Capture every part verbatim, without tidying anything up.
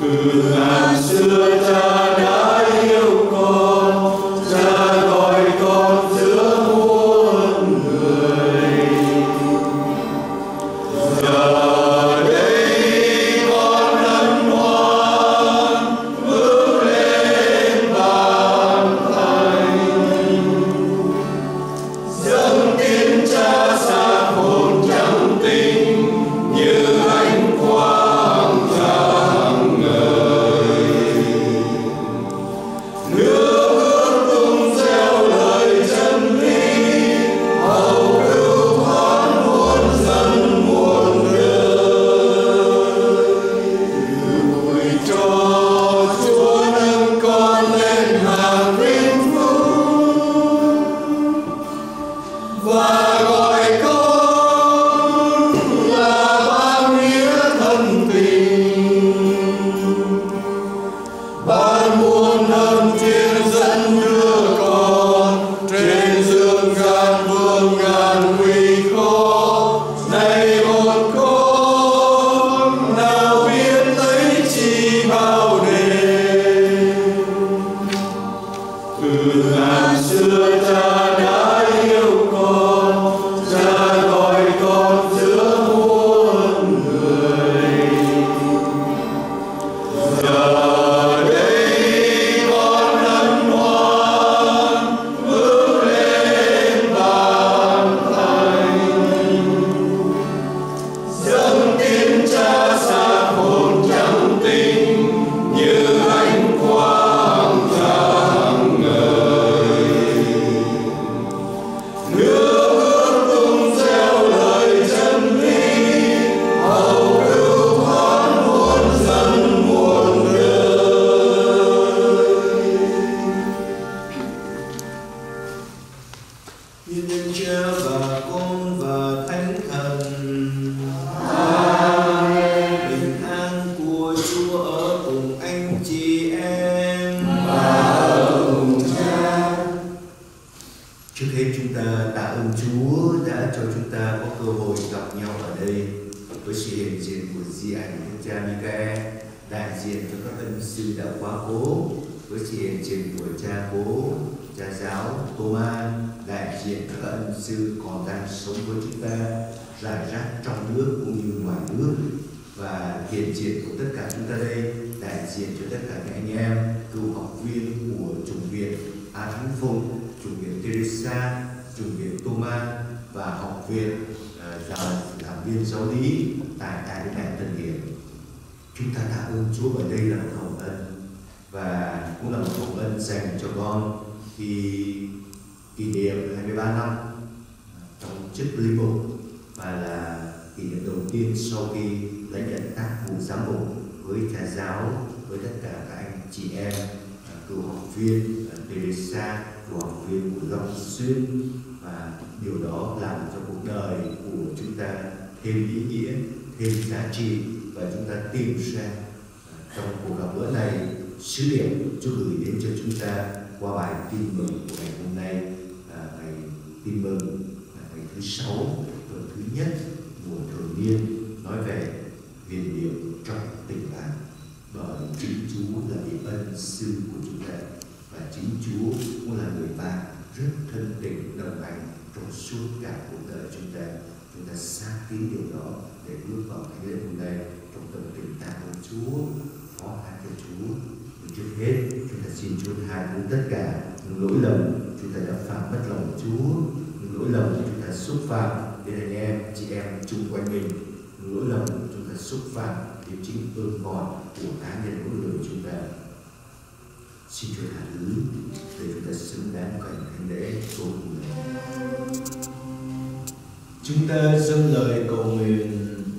Chúng ta dâng lời cầu nguyện.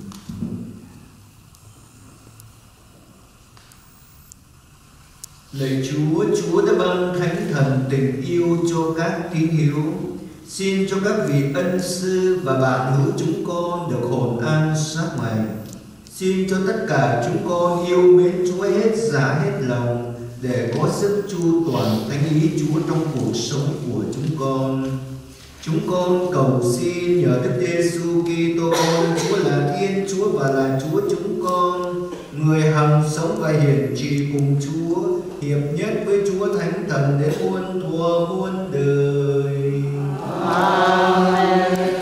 Lạy Chúa, Chúa đã ban thánh thần tình yêu cho các tín hữu. Xin cho các vị ân sư và bạn hữu chúng con được hồn an sát mày. Xin cho tất cả chúng con yêu mến Chúa hết dạ hết lòng, để có sức chu toàn thánh ý Chúa trong cuộc sống của chúng con. Chúng con cầu xin nhờ Đức Giêsu Kitô, Chúa là Thiên Chúa và là Chúa chúng con, người hằng sống và hiển trị cùng Chúa, hiệp nhất với Chúa Thánh Thần đến muôn thuở muôn đời. Amen.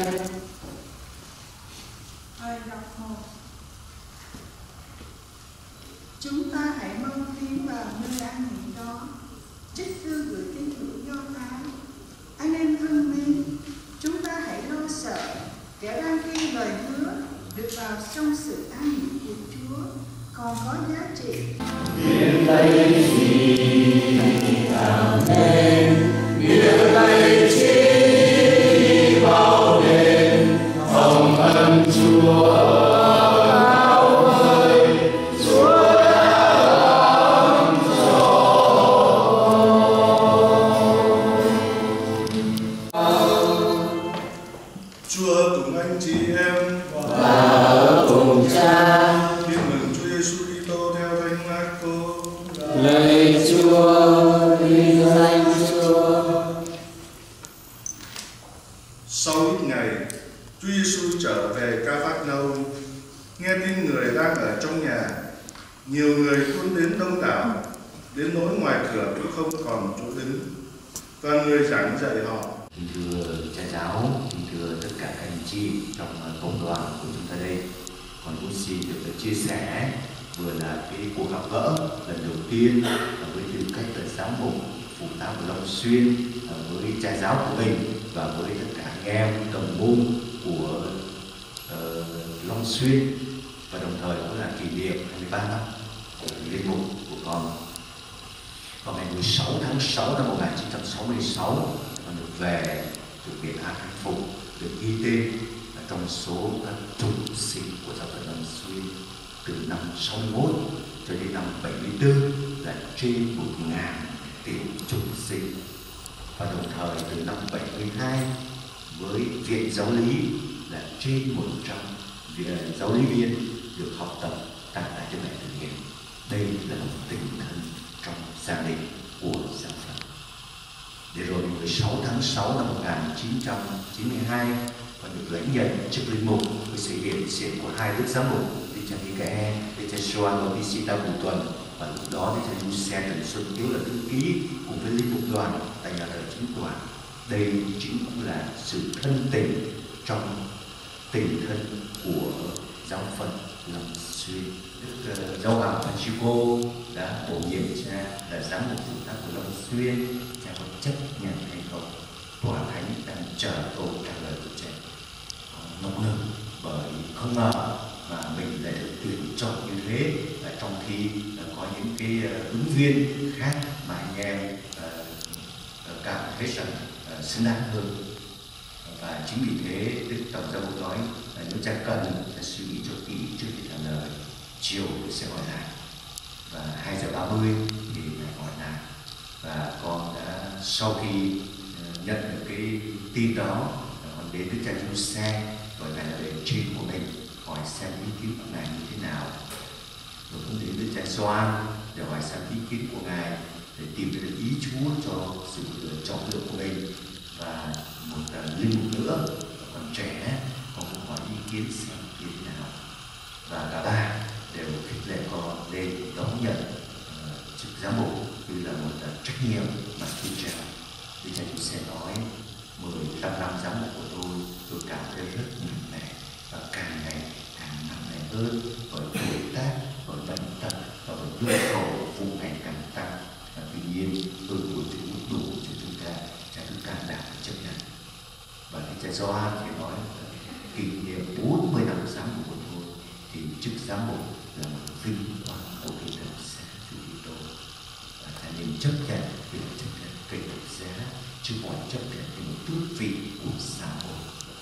Bài đọc một. Chúng ta hãy mau tiến vào nơi an nghỉ đó. Trích thư gửi tín hữu Do Thái. Anh em thân mến, chúng ta hãy lo sợ kẻ đang ghi lời hứa được vào trong sự an nghỉ của Chúa còn có giá trị. Nguyện lấy gì làm nên, nguyện lấy chi bao đêm, hồng ân Chúa cao vời, Chúa đã làm rồi. Chúa cùng anh chị em Và cùng Cha. Tin mừng Chúa Giêsu Kitô theo Thánh Mác-cô. Lạy Chúa, vinh danh Chúa. Sau ít ngày, Chúa Giêsu trở về Ca-phác-nâu. Nghe tin người đang ở trong nhà, nhiều người tuôn đến đông đảo, đến nỗi ngoài cửa cũng không còn chỗ đứng. Và người giảng dạy họ. Kính thưa cha giáo, kính thưa tất cả các anh chị trong cộng đoàn của chúng ta đây, con cũng xin được chia sẻ vừa là cái cuộc gặp gỡ lần đầu tiên với tư cách là giám mục phụ tá của Long Xuyên với cha giáo của mình và với tất cả anh em đồng môn của uh, Long Xuyên, và đồng thời cũng là kỷ niệm hai mươi ba năm của linh mục của con. Vào ngày mười sáu tháng sáu năm một nghìn chín trăm sáu mươi sáu, con được về được Việt An hạnh phục, được ghi tên trong số các trùng sinh của giáo phận Long Xuyên. Từ năm sáu mươi mốt cho đến năm bảy mươi tư là trên một ngàn tiểu trùng sinh, và đồng thời từ năm bảy mươi hai với viện giáo lý là trên một trăm giáo lý viên được học tập tại đại chúng mẹ thực hiện. Đây là một tinh thần trong gia đình của giáo phận. Để rồi mười sáu tháng sáu năm một nghìn chín trăm chín mươi hai, con được lãnh nhận chức linh mục với sự hiện diện của hai đức giám mục, Đức cha Michael, Đức cha Gioan Bautista Bùi Tuần, và lúc đó Đức cha Giuse Trần Xuân Tiếu là thư ký cùng với linh mục đoàn tại nhà thờ chính quản. Đây chính cũng là sự thân tình trong tình thân của giáo phận Long Xuyên. Đức uh, giáo hoàng Francisco đã bổ nhiệm cha là giám mục phụ tá của Long Xuyên. Cha có chấp nhận hay không? Tòa thánh đang chờ câu trả lời của cha. Ngọc ngừng bởi không ngờ mà mình lại được tuyển chọn như thế, là trong khi uh, có những cái uh, ứng viên khác mà anh em uh, uh, cảm thấy rằng uh, xứng đáng hơn. Và chính vì thế Đức Tổng giám mục nói là nếu cha cần là suy nghĩ cho kỹ trước khi trả lời, chiều sẽ hỏi lại, và hai giờ ba mươi thì lại hỏi lại. Và con đã sau khi uh, nhận được cái tin đó, con đến Đức cha Giuse rồi ngài là bề trên của mình hỏi xem ý kiến của ngài như thế nào, rồi cũng đến Đức cha Gioan để hỏi xem ý kiến của ngài để tìm được ý Chúa cho sự lựa chọn lựa của mình. Và một uh, linh mục nữa còn trẻ, con cũng hỏi ý kiến xem như thế nào, và cả ba đều khích lệ con lên đón nhận uh, chức giám mục như là một uh, trách nhiệm mà thiên trao. Đức cha Giuse nói mười lăm năm giám mục của tôi, tôi cảm thấy rất nặng nề và càng ngày càng nặng nề hơn bởi tuổi tác, bởi bệnh tật và bởi nhu cầu vụ ngày càng tăng. Và tuy nhiên tôi của Chúa đủ cho chúng ta, cha chúng ta đã chấp nhận. Và Đức cha Gioan thì nói kỷ niệm bốn mươi năm giám mục của tôi thì chức giám mục là một vinh quang của cái độc giả Chúa Kitô, và cha nên chấp nhận vì chấp nhận cái độc giá chứ còn chấp nhận cái một tước vị của xã hội.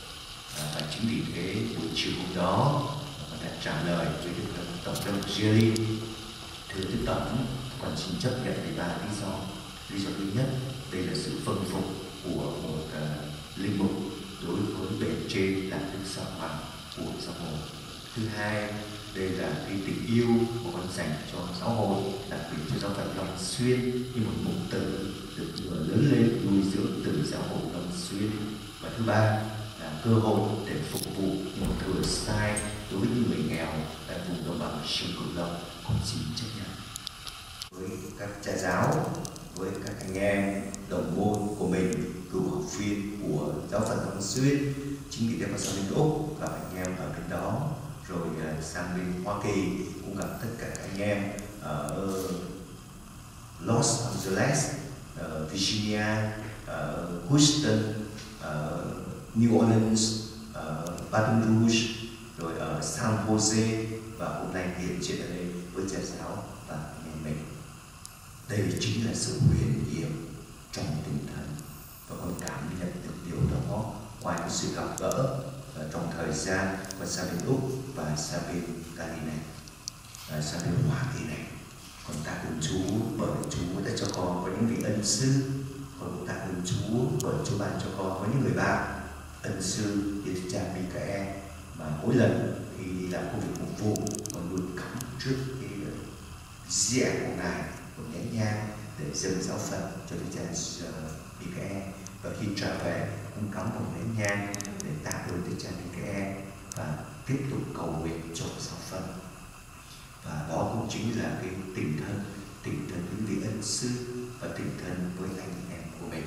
Và chính vì thế buổi chiều hôm đó con đã trả lời với Đức Tổng giám mục Giê-li: thưa Đức Tổng, con xin chấp nhận vì ba lý do. Lý do thứ nhất, đây là sự phân phục của một uh, linh mục đối với bề trên là Đức Giáo Hoàng của giáo hội. Thứ hai, đây là cái tình yêu của con dành cho giáo hội, đặc biệt cho giáo phận Long Xuyên như một mục tử được lớn lên nuôi dưỡng từ giáo hội Long Xuyên. Và thứ ba là cơ hội để phục vụ một thừa sai đối với những người nghèo tại vùng đồng bằng sông Cửu Long, con xin chấp nhận. Với các cha giáo, với các anh em đồng môn của mình, cựu học viên của giáo phận Long Xuyên, chính vì thế mà sang bên Úc gặp anh em ở bên đó, rồi sang bên Hoa Kỳ cũng gặp tất cả các anh em ở Los Angeles, ở Virginia, ở Houston, ở New Orleans, ở Baton Rouge, rồi ở San Jose, và hôm nay hiện diện ở đây với cha giáo và anh em mình. Đây chính là sự huyền diệu trong tinh thần, và con cảm nhận được điều đó qua những sự gặp gỡ trong thời gian và sang bên Úc và sang bên Cali này, và sang bên Hoa Kỳ này. Con tạ ơn Chúa bởi Chúa đã cho con có những vị ân sư, con tạ ơn Chúa bởi Chúa ban cho con có những người bạn ân sư như cha Michael, mà mỗi lần khi đi làm công việc phục vụ con luôn cắm trước cái rìa của ngài một nén nhang để dâng giáo phận cho đức cha Michael, và khi trở về cũng cắm một nén nhang để tạ ơn đức cha Michael và tiếp tục cầu nguyện cho giáo phận. Và đó cũng chính là cái tình thân, tình thân với vị ân sư và tình thân với anh em của mình.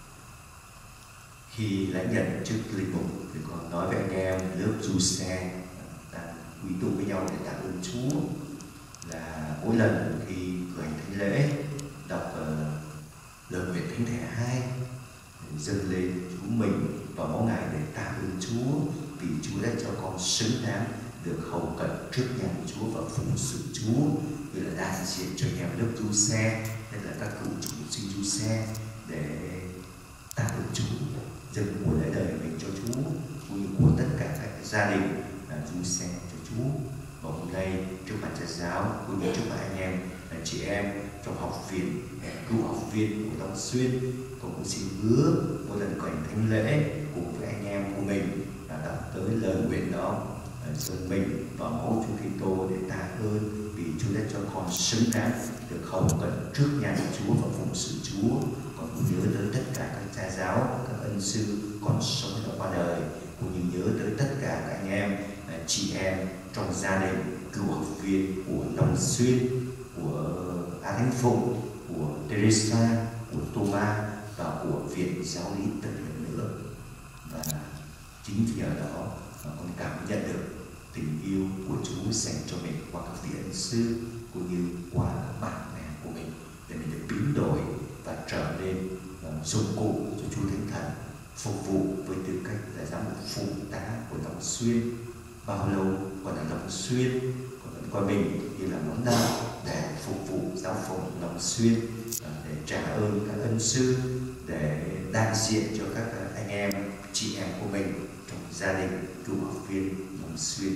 Khi lãnh nhận chức linh mục thì còn nói với anh em lớp du xe đang quy tụ với nhau để tạ ơn Chúa, là mỗi lần khi cử hành thánh lễ đọc uh, lời nguyện thánh thể hai, dâng lên chúng mình và máu ngài để tạ ơn Chúa, vì Chúa đã cho con xứng đáng được hầu cận trước nhà Chúa và phụng sự Chúa, như là đại diện cho nhà lớp du xe, đây là các cựu chủ sinh du xe, để tạ ơn Chúa, dâng của lễ đời mình cho Chúa, cũng như của tất cả các gia đình là du xe cho Chúa. Và hôm nay trước mặt cha giáo cũng như trước mặt anh em chị em trong học viện, cựu học viên của Long Xuyên, tôi cũng xin hứa mỗi lần cử hành thánh lễ cùng với anh em của mình là đọc tới lời nguyện đó, dâng mình và máu Chúa Kitô để tạ ơn, vì Chúa đã cho con xứng đáng được hầu cận trước nhà Chúa và phụng sự Chúa. Còn cũng nhớ tới tất cả các cha giáo, các ân sư còn sống và qua đời, cũng như nhớ tới tất cả các anh em chị em trong gia đình, cựu học viên của Long Xuyên, của A Thánh Phụng, của Teresa, của Thomas và của Viện Giáo lý Tân Hiệp nữa. Và chính nhờ đó mà con cảm nhận được tình yêu của Chúa dành cho mình qua các vị ân sư, cũng như qua các bạn bè của mình, để mình được biến đổi và trở nên dụng cụ cho Chúa Thánh Thần, phục vụ với tư cách là giám mục phụ tá của Long Xuyên. Bao lâu còn là Long Xuyên, còn vẫn coi mình như là món đau để phục vụ giáo phận Long Xuyên, để trả ơn các ân sư, để đại diện cho các anh em chị em của mình trong gia đình cựu học viên Long Xuyên.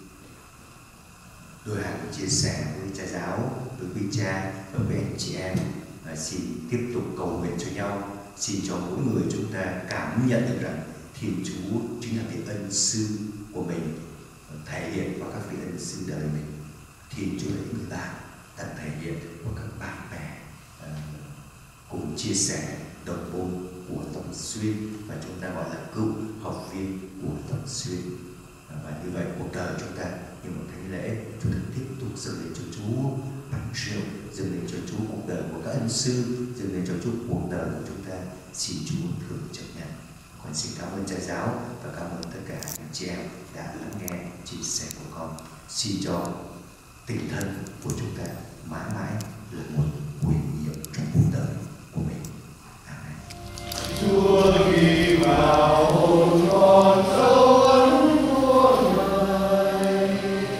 Đôi hàng chia sẻ với cha giáo, với quý cha và với anh chị em, và xin tiếp tục cầu nguyện cho nhau, xin cho mỗi người chúng ta cảm nhận được rằng Thiên Chúa chính là vị ân sư của mình, thể hiện qua các vị ân sư đời mình. Thiên Chúa là những người bạn đang thể hiện qua các bạn bè uh, cùng chia sẻ đồng môn của Long Xuyên, và chúng ta gọi là cựu học viên của Long Xuyên. Uh, và như vậy cuộc đời chúng ta như một thánh lễ, chúng ta tiếp tục dâng lên cho Chúa bánh rượu, dâng lên cho Chúa cuộc đời của các ân sư, dâng lên cho Chúa cuộc đời của chúng ta. Xin Chúa thường chấp nhận. Con xin cảm ơn cha giáo và cảm ơn tất cả anh chị em đã lắng nghe chia sẻ của con. Xin cho tinh thần của chúng ta mãi mãi là một quyền nhiệm trong cuộc đời của mình. Amen. Chúa ghi vào hồn con dấu ấn của Ngài.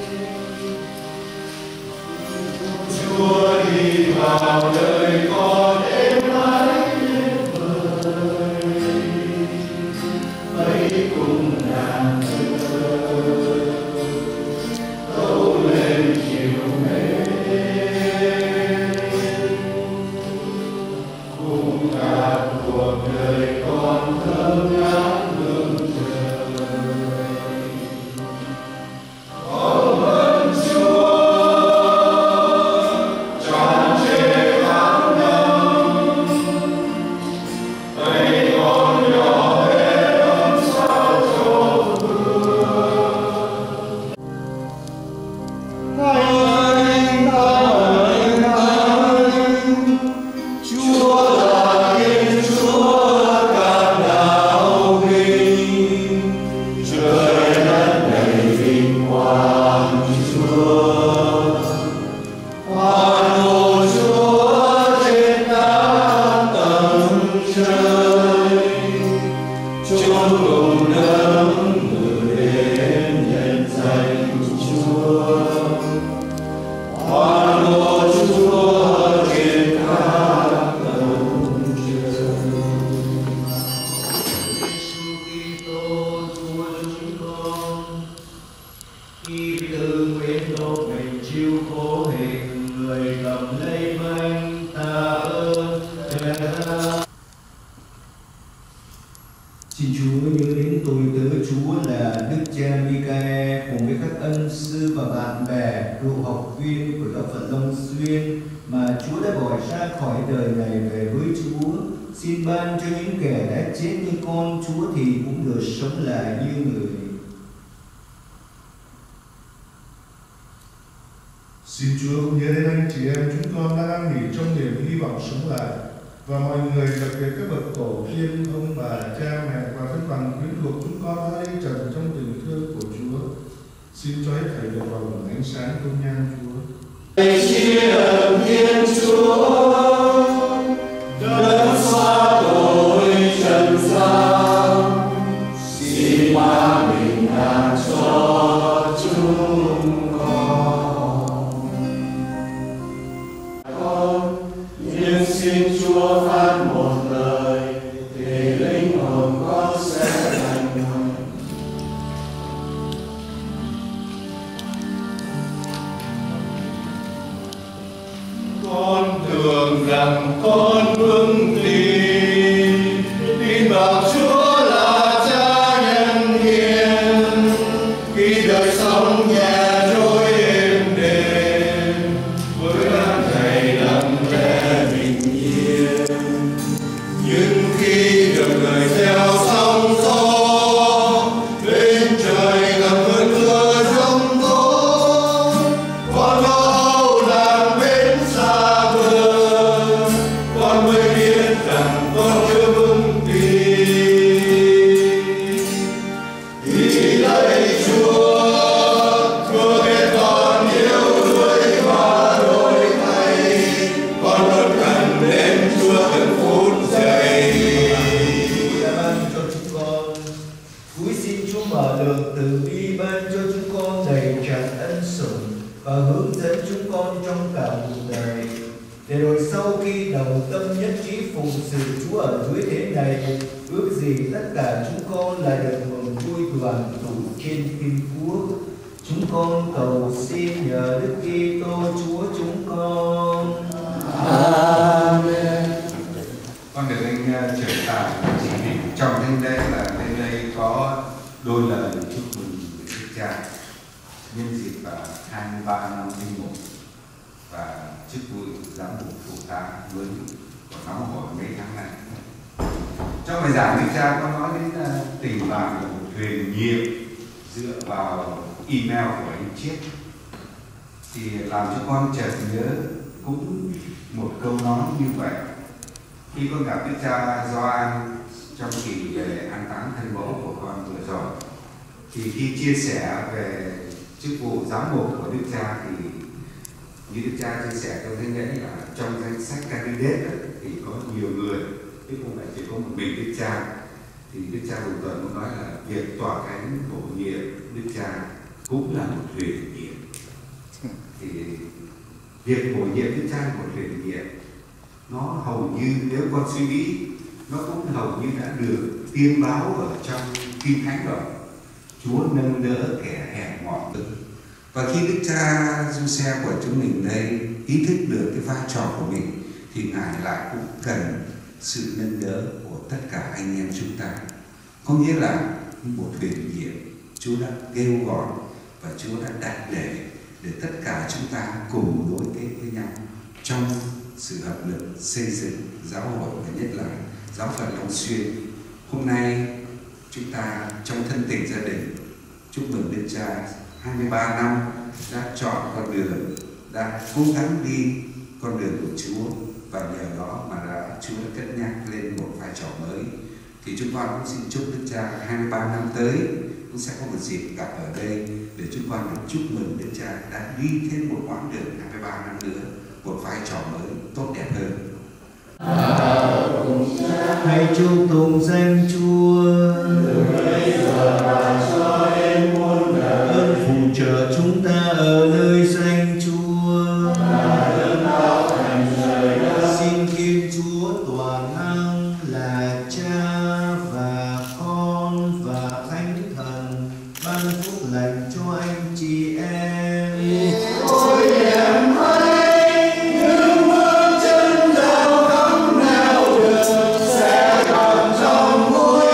Chúa ghi vào đời con êm ái tuyệt vời. Hãy cùng nàng thơ tâu lên chiều mến, cùng cả cuộc đời con thơm ngát hương trời. Con ơn Chúa tràn trề thường xuyên mà Chúa đã gọi ra khỏi đời này về với Chúa. Xin ban cho những kẻ đã chết như con Chúa thì cũng được sống lại như người. Xin Chúa cũng nhớ đến anh chị em chúng con đang an nghỉ trong niềm hy vọng sống lại, và mọi người, đặc biệt các bậc tổ tiên, ông bà, cha mẹ và các bằng quyến thuộc chúng con đã lấy trần trong tình thương của Chúa. Xin cho hết thảy được vào nguồn ánh sáng công nhan Chúa. Tri ân Thiên Chúa, đấng xóa tội trần gian, xin ban bình an cho chúng con. Con nhưng xin Chúa phán một lời để linh hồn con sẽ lành mạnh. Con tưởng rằng con vững tin, tin vào Chúa là Cha nhân hiền, khi đời sống nhẹ trôi êm đềm, với đám thầy lặng lẽ bình yên. Nhưng khi được người theo sóng gió, lên trời gặp cơn mưa giông tố, con lo âu làm bên xa bờ, con mới biết rằng con chưa vững tin. Thì lạy Chúa, Chúa biết con yếu đuối và đổi thay, con luôn cần đến Chúa từng phút giây. Đã ban cho chúng con. Cúi xin Chúa mở đường từ bi ban cho chúng con đầy tràn ân sủng và hướng dẫn chúng con trong cả cuộc đời, để rồi sau khi đồng tâm nhất trí phụng sự Chúa ở dưới thế này, ước gì tất cả chúng con lại được mừng vui đoàn tụ trên thiên quốc. Chúng con cầu xin nhờ Đức Kitô Chúa chúng con. Amen. Con được anh uh, truyền tải chỉ định trong thánh lễ là bên đây có đôi lời chúc mừng Đức Cha nhân dịp uh, hai mươi ba năm linh mục và chức vụ giám mục phụ tá mới của giáo hội mấy tháng này. Trong bài giảng Đức Cha có nói đến uh, tình bạn là một huyền nhiệm dựa vào email của anh Chiết, thì làm cho con chợt nhớ cũng một câu nói như vậy. Khi con gặp Đức Cha Gioan trong kỳ lễ an táng thân mẫu của con vừa rồi, thì khi chia sẻ về chức vụ giám mục của Đức Cha thì như Đức Cha chia sẻ trong thánh lễ là trong danh sách candidate thì có nhiều người, chứ không phải chỉ có một mình Đức Cha. Thì Đức Cha Bùi Tuần cũng nói là việc tỏa cánh bổ nhiệm Đức Cha cũng là một huyền nhiệm. Thì việc bổ nhiệm Đức Cha là một huyền nhiệm, nó hầu như nếu con suy nghĩ, nó cũng hầu như đã được tiên báo ở trong Kinh Thánh rồi. Chúa nâng đỡ kẻ hèn mọn. Và khi Đức Cha Giuse của chúng mình đây ý thức được cái vai trò của mình, thì Ngài lại cũng cần sự nâng đỡ của tất cả anh em chúng ta. Có nghĩa là một huyền nhiệm Chúa đã kêu gọi và Chúa đã đặt để để tất cả chúng ta cùng nối kết với nhau trong sự hợp lực xây dựng giáo hội, và nhất là giáo phận Long Xuyên. Hôm nay chúng ta trong thân tình gia đình chúc mừng Đức Cha hai mươi ba năm đã chọn con đường, đã cố gắng đi con đường của Chúa, và nhờ đó mà đã Chúa đã cất nhắc lên một vai trò mới. Thì chúng con cũng xin chúc Đức Cha hai mươi ba năm tới cũng sẽ có một dịp gặp ở đây để chúng con được chúc mừng Đức Cha đã đi thêm một quãng đường hai mươi ba năm nữa, một vai trò mới tốt đẹp hơn. Hãy chúc tụng danh Chúa, ơn phù trợ chúng ta ở nơi danh Chúa. Xin Thiên Chúa toàn năng là Cha và Con và Thánh Thần ban phúc lành cho anh chị em. Ôi em hãy những bước chân đau khắp nẻo đường sẽ còn trong mỗi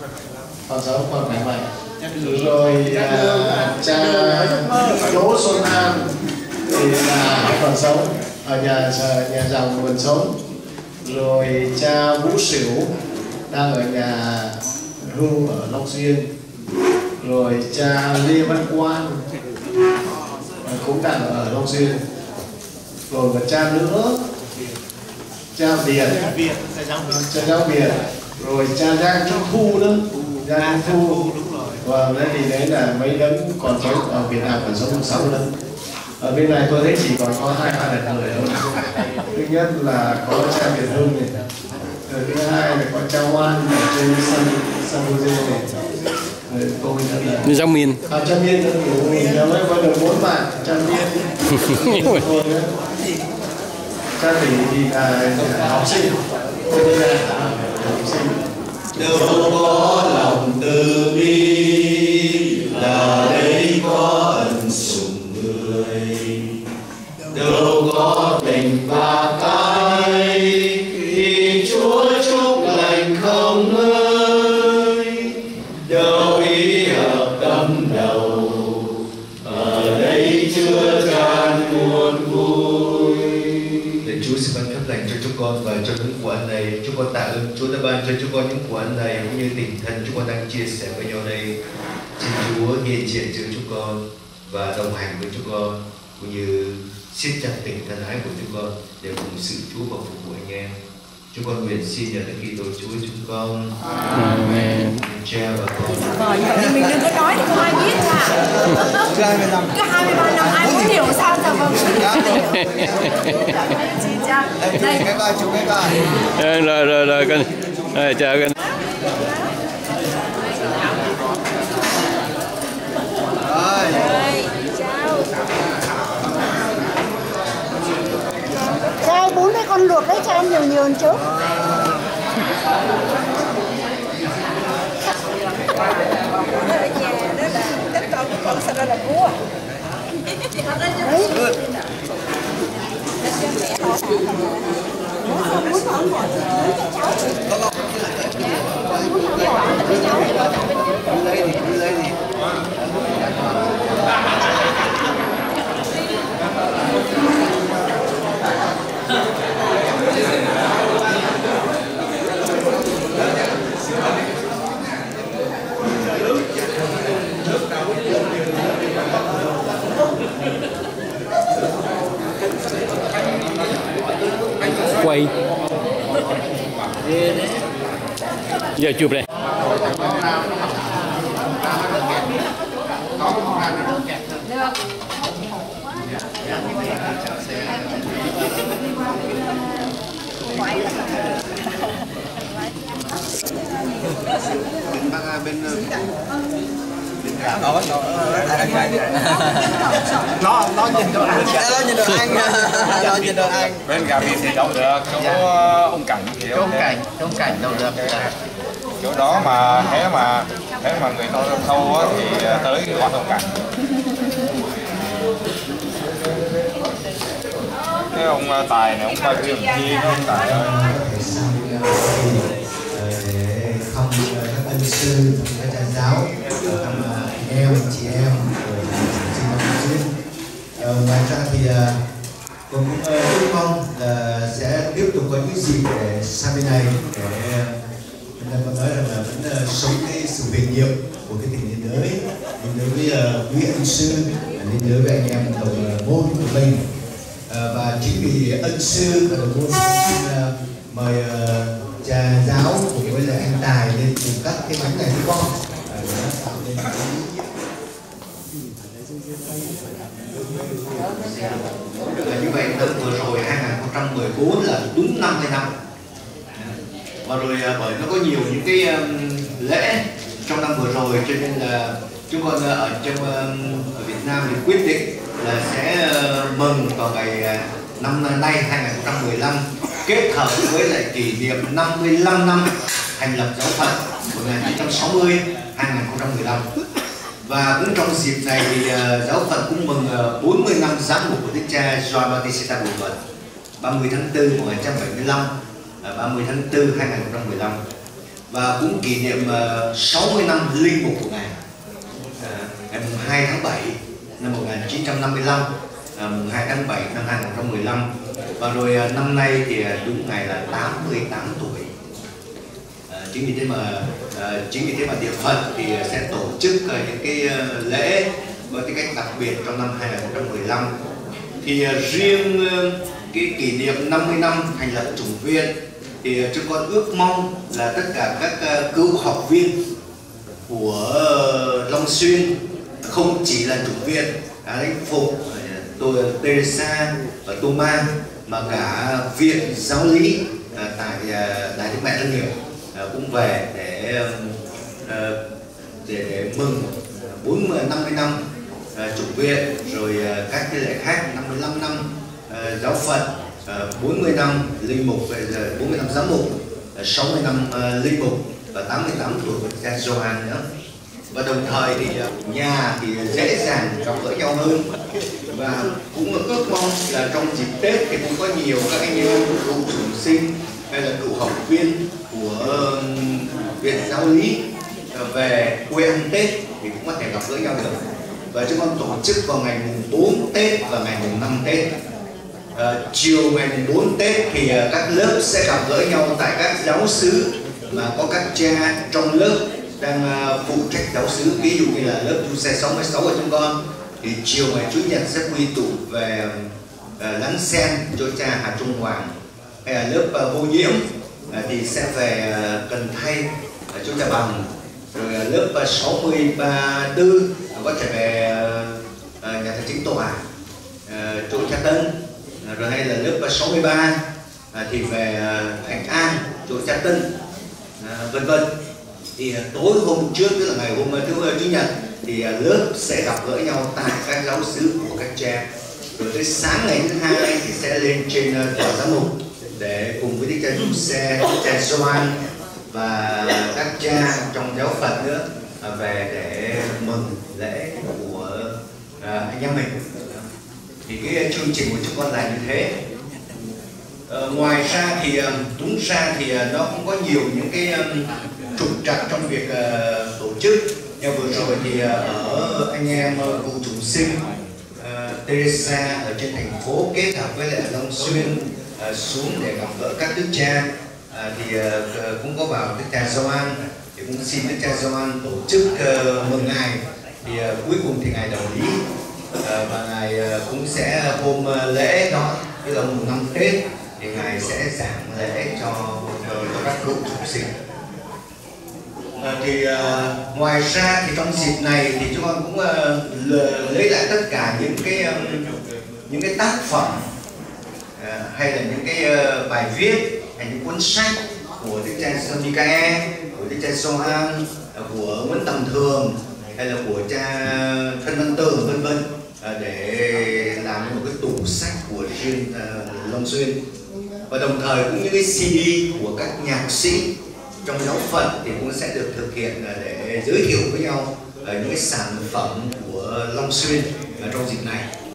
Con sống con khỏe mạnh. Rồi à, cha Đỗ Xuân An thì là còn sống ở nhà nhà giàu nguồn sống. Rồi cha Vũ Sửu đang ở nhà hưu ở Long Xuyên. Rồi cha Lê Văn Quan cũng đang ở Long Xuyên. Rồi một cha nữa, cha Việt, cha giáo Việt. Rồi cha Giang Trung Thu nữa, Giang Trung Thu. Và đấy thì đấy là mấy đấng còn sống ở Việt Nam còn sống sáu đấng. Ở bên này tôi thấy chỉ còn có hai ba đợt người thôi. Thứ nhất là có cha Việt Hưng này, rồi thứ hai là có cha Oan ở trên San San Jose này. Rồi tôi nữa là Trong miền. À, cha Miên nữa, mình mới có được bốn bạn, cha Miên. Tôi nữa. Cha Tỷ thì là học sinh. Tôi là học sinh. Đâu có lòng từ bi là đây có ân sủng người, đâu có tình và cay thì Chúa chúc lành không ngơi, đâu ý hợp tâm đầu ở đây chưa tràn nguồn vui. Để Chúa sẽ ban phép lành cho chúng con và cho những của ăn này. Chúng con tạ ơn Chúa đã ban cho chúng con những của ăn này cũng như tình thân chúng con đang chia sẻ với nhau đây. Xin Chúa hiện diện giữa chúng con và đồng hành với chúng con cũng như siết chặt tình thân ái của chúng con để cùng sự Chúa và phục vụ anh em. Chúng con nguyện xin nhờ Đức Kitô Chúa chúng con. Amen. Cha và con. Vâng, nhưng mình đừng có nói thì không ai biết à. Cứ hai mươi ba năm ai muốn hiểu sao giờ vâng. Chị cha. Đây. Cái ba chú cái ba. Rồi rồi rồi con. Rồi chào con. Cha bún với con luộc đấy, cho ăn nhiều nhiều một chút. Ở nhà đó là các con của con sao ra là búa. Đấy. Quay. Giờ chụp đây. Bên nó nó nó nhìn được ăn, nó nhìn được ăn, nó nhìn được ăn. Bên gà vịt thì đâu được, chỗ ông cảnh thì Chỗ cảnh, chỗ cảnh đâu được. chỗ đó mà thế mà thế mà người ta thâu á thì tới quán ông cảnh. Cái ông Tài này ông coi trường chi ông Tài ơi. để không các ân sư, các cha giáo, thăm anh em, chị em, rồi xin học sinh. Ngoài ra thì cũng chúc mong là sẽ tiếp tục có những dịp để sang bên này để chúng ta có nói rằng là vẫn sống cái sự bình nhiệm của cái tình liên đới, liên đới với quý ân sư, liên đới với anh em đồng môn của mình. Và chính vì ân sư và đồng môn xin mời cha giáo cùng với lại anh Tài lên cùng cắt cái bánh này với con. Như vậy năm vừa rồi hai nghìn không trăm mười bốn là đúng năm mươi năm. Và rồi bởi nó có nhiều những cái um, lễ trong năm vừa rồi cho nên là chúng con ở trong uh, ở Việt Nam thì quyết định là sẽ uh, mừng vào ngày uh, năm nay hai nghìn không trăm mười lăm kết hợp với lại kỷ niệm năm mươi lăm năm thành lập giáo phận một nghìn chín trăm sáu mươi đến hai nghìn không trăm mười lăm. Và cũng trong dịp này thì uh, giáo phận cũng mừng uh, bốn mươi năm giáng mục của Đức cha Gioan Battista Bồ Mật, ba mươi tháng tư năm một nghìn chín trăm bảy mươi lăm, uh, ba mươi tháng tư năm hai nghìn không trăm mười lăm. và cũng kỷ niệm uh, sáu mươi năm linh mục của Ngài. Uh, ngày hai tháng bảy năm một nghìn chín trăm năm mươi lăm, uh, hai tháng bảy năm hai nghìn không trăm mười lăm, và rồi uh, năm nay thì uh, đúng ngày là tám mươi tám tuổi. Uh, chính vì thế mà uh, chính vì thế mà Địa Phận thì uh, sẽ tổ chức uh, những cái uh, lễ với cái cách đặc biệt trong năm hai nghìn không trăm mười lăm. Thì uh, riêng uh, cái kỷ niệm năm mươi năm thành lập chủng viện thì uh, chúng con ước mong là tất cả các uh, cựu học viên của uh, Long Xuyên, không chỉ là chủng viện Thánh Phục, tôi Teresa và Thomas, mà cả viện giáo lý uh, tại uh, Đại Đức Mẹ Tân Hiệp uh, cũng về để uh, để, để mừng bốn mươi năm mươi năm uh, chủng viện, rồi uh, các cái lễ khác, năm mươi lăm năm uh, giáo phận, uh, bốn mươi năm linh mục, bốn mươi năm giám mục, uh, sáu mươi năm uh, linh mục và tám mươi tám tuổi của cha Gioan nữa. Và đồng thời thì uh, nhà thì dễ dàng gặp gỡ nhau hơn, và cũng ước mong là trong dịp Tết thì cũng có nhiều các anh em cựu chủng sinh hay là cựu học viên của uh, viện giáo lý uh, về quê ăn Tết thì cũng có thể gặp gỡ nhau được. Và chúng con tổ chức vào ngày mùng bốn Tết và ngày mùng năm Tết. À, chiều ngày mùng bốn Tết thì uh, các lớp sẽ gặp gỡ nhau tại các giáo xứ mà có các cha trong lớp đang uh, phụ trách giáo xứ. Ví dụ như là lớp du xe sáu mươi sáu của chúng con thì chiều ngày Chủ nhật sẽ quy tụ về uh, Láng Sen cho cha Hà Trung Hoàng, hay là lớp uh, Vô Nhiễm uh, thì sẽ về uh, Cần Thây uh, cho cha Bằng, rồi uh, lớp uh, sáu mươi ba tư có thể về uh, nhà thờ Chính Tòa, uh, chỗ cha Tân, uh, rồi hay là lớp uh, sáu mươi ba uh, thì về uh, Thành An, chỗ cha Tân, uh, vân vân. Thì uh, tối hôm trước, tức là ngày hôm uh, thứ uh, Chủ nhật thì uh, lớp sẽ gặp gỡ nhau tại các giáo xứ của các cha. Rồi tới sáng ngày thứ hai thì sẽ lên trên uh, tòa giám mục để cùng với đức cha Giuse, đức cha Gioan và các cha trong giáo phận nữa về để mừng lễ của uh, anh em mình. Thì cái chương trình của chúng con là như thế. Uh, ngoài ra thì uh, đúng ra thì uh, nó cũng có nhiều những cái um, trục trặc trong việc uh, tổ chức. Nhưng vừa rồi thì uh, ở anh em uh, cụ chủng sinh uh, Teresa ở trên thành phố kết hợp với lại Long Xuyên uh, xuống để gặp gỡ các đức cha, uh, thì uh, cũng có vào đức cha Gioan, thì cũng xin đức cha Gioan tổ chức uh, mừng ngài. Thì uh, cuối cùng thì ngài đồng ý, uh, và ngài uh, cũng sẽ hôm uh, lễ đó, tức là mùng năm Tết thì ngài sẽ giảng lễ cho, uh, cho các cụ chủng sinh. Uh, thì uh, ngoài ra thì trong dịp này thì chúng con cũng uh, lấy lại tất cả những cái um, những cái tác phẩm uh, hay là những cái uh, bài viết hay những cuốn sách của đức cha Michael, của đức cha Gioan, của Nguyễn Tầm Thường hay là của cha Thân Văn Tường vân vân, để làm một cái tủ sách của riêng uh, Long Xuyên. Và đồng thời cũng những cái xê đê của các nhạc sĩ trong giáo phận thì cũng sẽ được thực hiện để giới thiệu với nhau những cái sản phẩm của Long Xuyên trong dịp này.